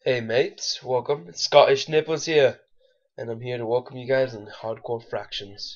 Hey mates, welcome. It's Scottish Nipples here, and I'm here to welcome you guys in Hardcore Fractions.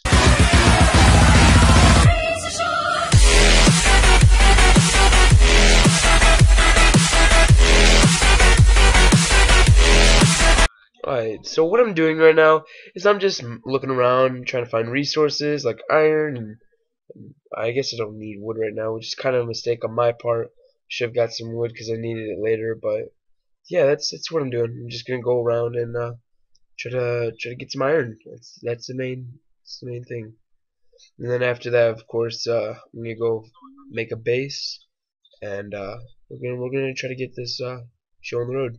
Alright, so what I'm doing right now is I'm just looking around, trying to find resources like iron, and I guess I don't need wood right now, which is kind of a mistake on my part. Should have got some wood because I needed it later, but yeah, that's what I'm doing. I'm just gonna go around and try to get some iron. That's the main thing. And then after that, of course, I'm gonna go make a base, and we're gonna try to get this show on the road.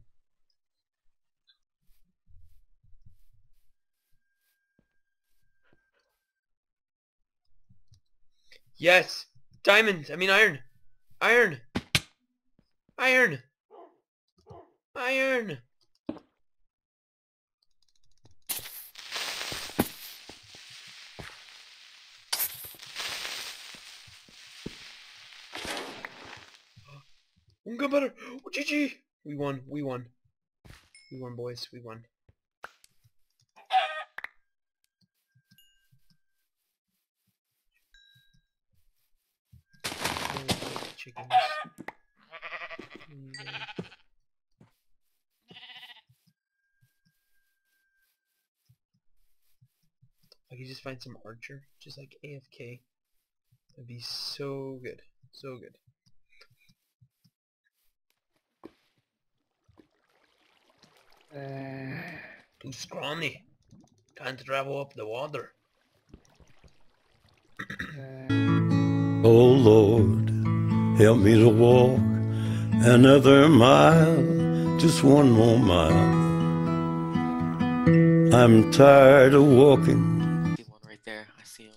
Yes, diamonds. I mean iron, iron, iron, iron. Got better. Oh, GG. We won. We won. We won, boys. We won. Chickens. I could just find some archer, just like AFK. That'd be so good. So good. Too scrawny. Can't travel up the water. Oh Lord, help me to walk another mile, just one more mile. I'm tired of walking. I see one right there. I see him.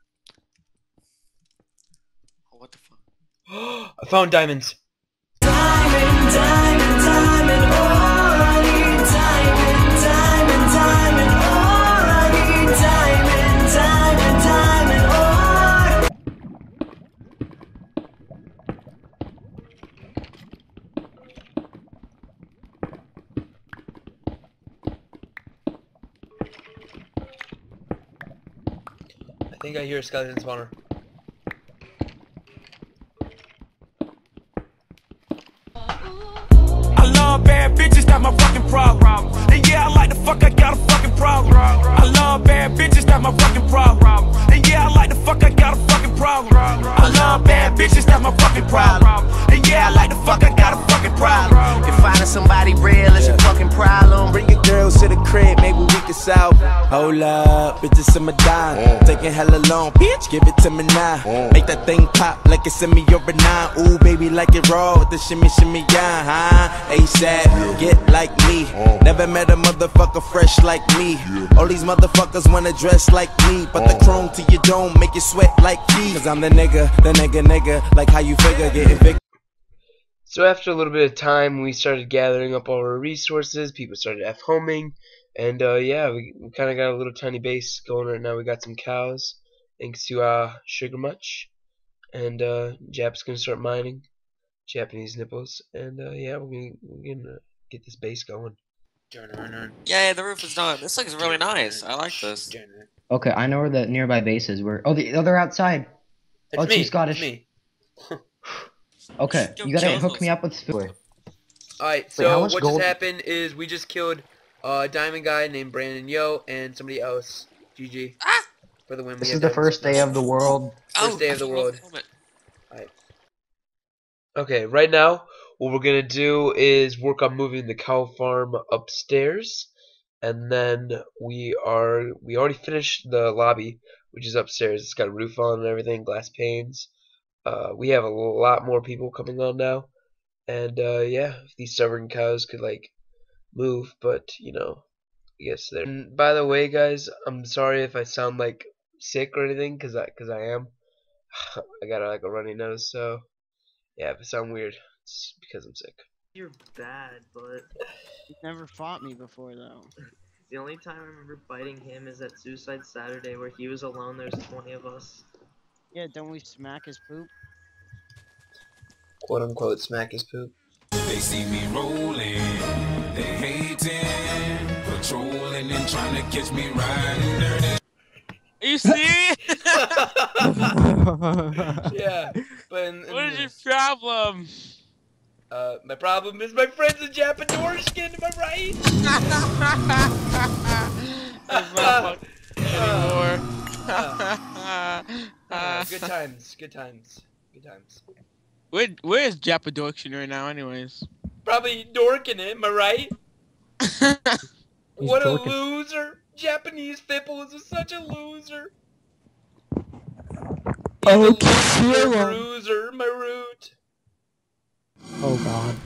Oh, what the fuck? I found diamonds. Diamond, diamond, diamond, all I need. Diamond, diamond, diamond, all I need. Diamond, diamond, diamond, all. I think I hear a skeleton spawner. I love bad bitches, that's my fucking problem. And yeah, I like the fuck, I got a fucking problem. I love bad bitches, that's my fucking problem. And yeah, I like the fuck, I got a fucking problem. I love bad bitches, that's my fucking problem. And yeah, I like the fuck, I got a fucking problem. If finding somebody real is your fucking problem, bring your girls to the crib, maybe we can solve. Hold up, bitches in my dime, taking hella long, bitch, give it to me now. Make that thing pop like it's in me or a nine. Ooh, baby, like it raw with the shimmy, shimmy, yeah, huh? ASAP, get like me. Never met a motherfucker fresh like me. All these motherfuckers wanna dress like me, but the chrome to your dome make you sweat like me. Cause I'm the nigga, like how you figure, getting big. So after a little bit of time, we started gathering up all our resources. People started F-homing, and yeah, we kind of got a little tiny base going right now. We got some cows, thanks to Sugar Much, and Jap's gonna start mining, Japanese nipples, and yeah, we're gonna get this base going. Yeah, the roof is done. This looks really nice. I like this. Okay, I know where the nearby bases were. Oh, they're outside. It's oh, me. too Scottish. It's me. Okay, you gotta hook me up with spoon. Alright, so what just happened is we just killed a diamond guy named Brandon Yo and somebody else. GG. For the win. This is the first day of the world. First day of the world. Alright. Okay, right now, what we're gonna do is work on moving the cow farm upstairs. And then we already finished the lobby, which is upstairs. It's got a roof on and everything, glass panes. We have a lot more people coming on now, and yeah, if these stubborn cows could like move, but you know, I guess they're. And by the way, guys, I'm sorry if I sound like sick or anything, cause I am. I got like a runny nose, so yeah, if I sound weird, it's because I'm sick. You're bad, but You've never fought me before, though. the only time I remember fighting him is at Suicide Saturday, where he was alone. There's 20 of us. Yeah, don't we smack his poop? Quote unquote smack his poop. They see me rolling, they A10, patrolling and trying to catch me riding dirty. You see? Yeah, but What is your problem? my problem is my friend's a Japadorskin, am I right? That's not funny anymore. Good times, good times, good times. Where's Japadorskin right now, anyways? Probably dorking it, am I right? What a loser! Japanese Fipple is such a loser. He's a bruiser, my root. Oh god.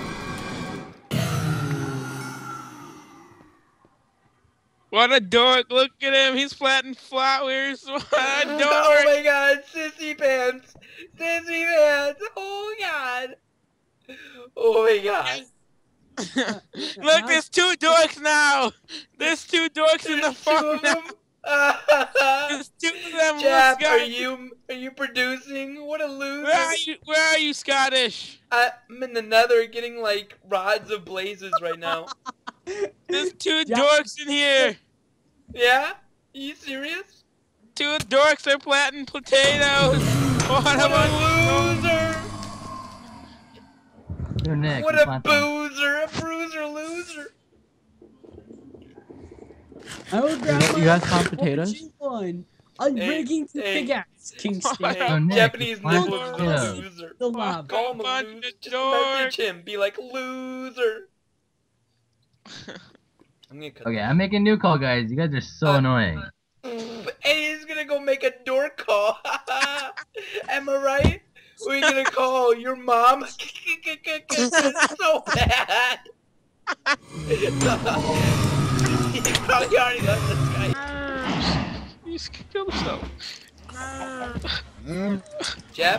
What a dork! Look at him. He's planting flowers. What a dork! Oh my god, sissy pants! Sissy pants! Oh god! Oh my god! Look, there's two dorks now. There's two dorks in the farm now. There's two of them. Jap, Look, are you producing? What a loser! Where are you, Scottish? I'm in the Nether, getting like rods of blazes right now. There's two dorks in here. Yeah? Are you serious? Two dorks are planting potatoes. What a loser! Yo, Nick, What a boozer! A bruiser loser! I will grab You guys found potatoes? One. I'm breaking the big ass Kingston. Hey, Nick, Japanese plant nibble is a potatoes. loser. The lab. Call him a loser. Just message him. Be like, loser. I'm gonna cut Okay, I'm making a new call, guys. You guys are so annoying. And he's gonna go make a door call. Am I right? We're gonna call your mom. So bad. He probably already left this guy. He's killed himself. Jeff?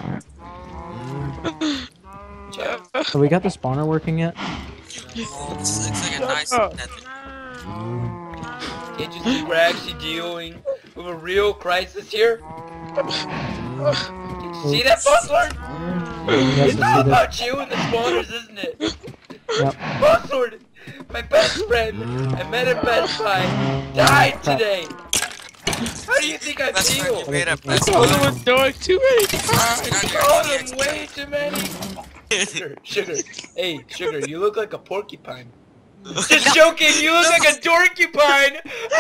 Jeff? So we got the spawner working yet? This looks like a nice method. Can't you see we're actually dealing with a real crisis here? Did you see that, Buzzlord? It's all about you and the spawners, isn't it? Yep. Buzzlord! My best friend I met at Best Buy died today! How do you think I feel? Called him a dork too many times. Called him way too many! Sugar. Hey, Sugar, you look like a porcupine. Just joking, you look like a dorcupine!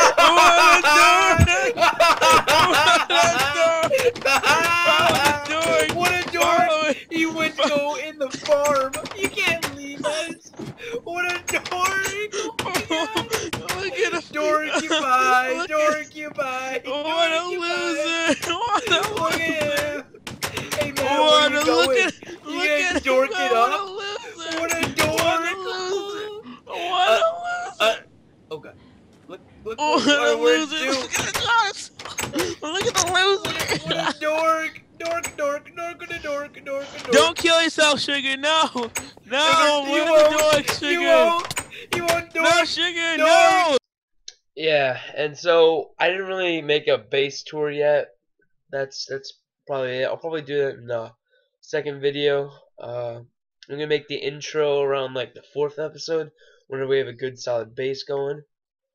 What a dork! He went to go in the farm. You can't leave us. What a dork! Look at him. Dorcupine! Dorcupine! What a loser! What a Look at him! Hey man, where What you a going? look at You gonna dork it up? What a dork! What a loser! Oh god. Look What what a we're loser! doing. Look at the dogs! Look at the loser! What a dork! Dork. Don't kill yourself, Sugar. No, no. You What a won't. dork, Sugar. You won't dork. No, Sugar. Dork. No. Yeah, and so I didn't really make a base tour yet. That's probably it. I'll probably do that in the second video. I'm gonna make the intro around like the 4th episode, whenever we have a good solid base going.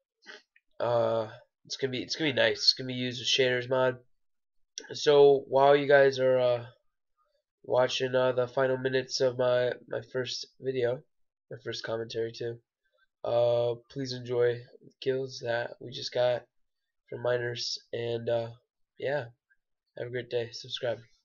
It's gonna be nice. It's gonna be used with shaders mod. So while you guys are watching the final minutes of my first video, my first commentary too, please enjoy the kills that we just got from miners, and yeah, have a great day. Subscribe.